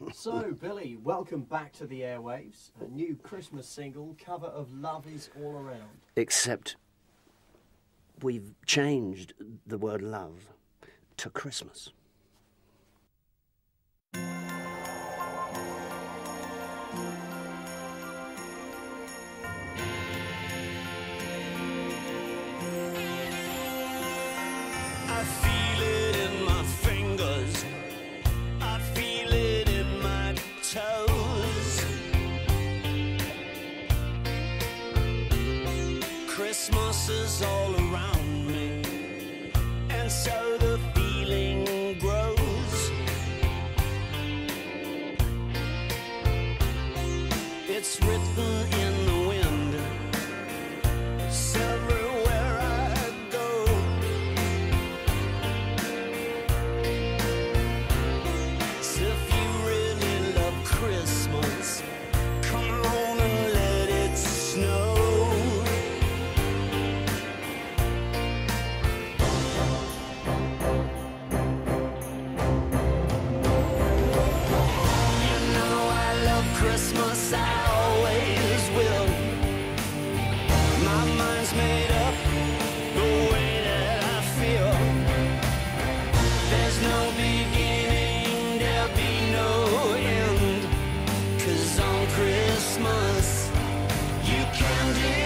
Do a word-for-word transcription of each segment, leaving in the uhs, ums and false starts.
So, Billy, welcome back to the airwaves. A new Christmas single, cover of Love Is All Around. Except we've changed the word love to Christmas. I feel it in my fingers, I feel it in my toes. Christmas is all around me, and so the feeling grows. It's written in the wind, it's everywhere I go. So if you really love Christmas, come on and let it snow. You know I love Christmas, I always will. My mind's made up the way that I feel. There's no beginning, there'll be no end. 'Cause on Christmas you can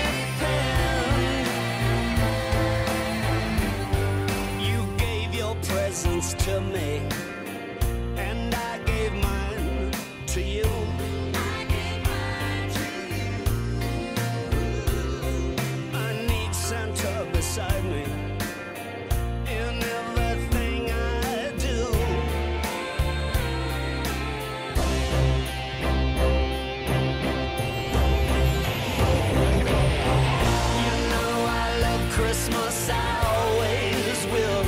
depend. You gave your presents to me, and I gave mine to you. I gave mine to you. I need Santa beside me in everything I do. You know I love Christmas, I always will.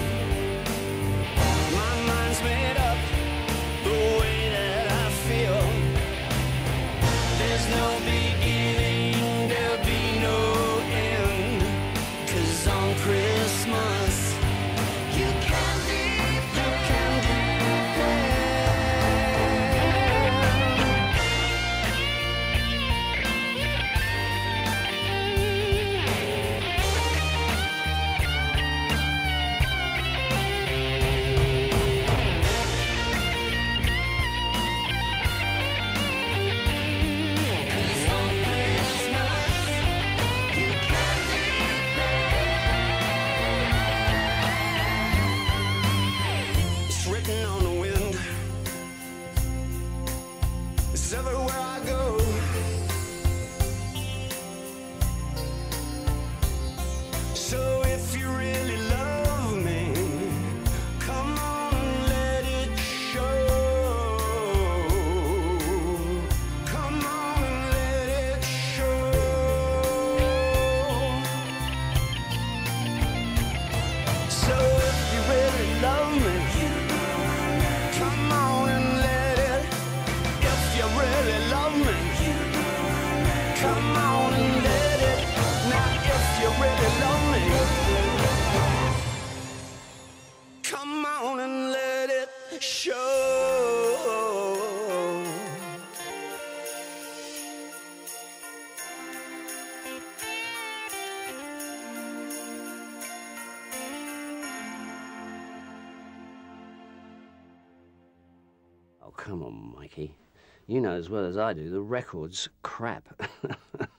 My mind's made up the way that I feel. There's no beginning, there'll be no end. 'Cause on Christmas you can depend. You can depend. It's written on the wind, it's everywhere I go. So if you really love me, come on and let it show. Come on and let it show. So if you really love me, come on and let it. If you really love me, come on and let it. Now if you really love me, come on and let it show. Oh, come on, Mikey. You know as well as I do, the record's crap.